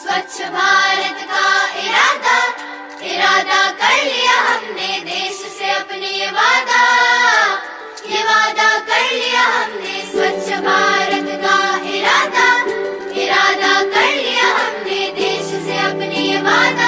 स्वच्छ भारत का इरादा इरादा कर लिया हमने, देश से अपने ये वादा कर लिया हमने। स्वच्छ भारत का इरादा इरादा कर लिया हमने, देश से अपने ये वादा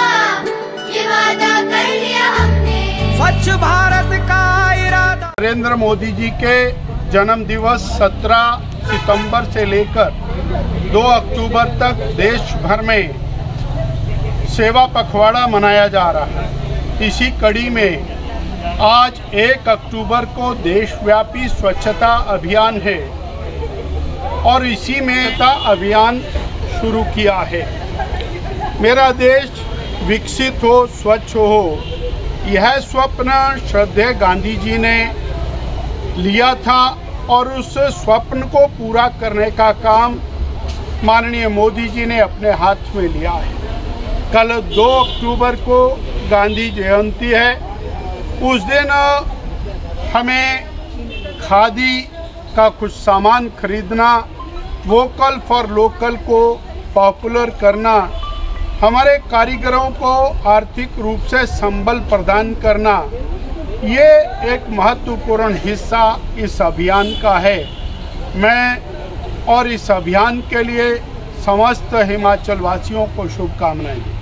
कर लिया हमने। स्वच्छ भारत का इरादा। नरेंद्र मोदी जी के जन्म दिवस 17 सितंबर से लेकर 2 अक्टूबर तक देश भर में सेवा पखवाड़ा मनाया जा रहा है। इसी कड़ी में आज 1 अक्टूबर को देशव्यापी स्वच्छता अभियान है और इसी में अभियान शुरू किया है। मेरा देश विकसित हो, स्वच्छ हो, यह स्वप्न श्रद्धेय गांधी जी ने लिया था और उस स्वप्न को पूरा करने का काम माननीय मोदी जी ने अपने हाथ में लिया है। कल 2 अक्टूबर को गांधी जयंती है। उस दिन हमें खादी का कुछ सामान खरीदना, वोकल फॉर लोकल को पॉपुलर करना, हमारे कारीगरों को आर्थिक रूप से संबल प्रदान करना, ये एक महत्वपूर्ण हिस्सा इस अभियान का है। मैं और इस अभियान के लिए समस्त हिमाचल वासियों को शुभकामनाएं।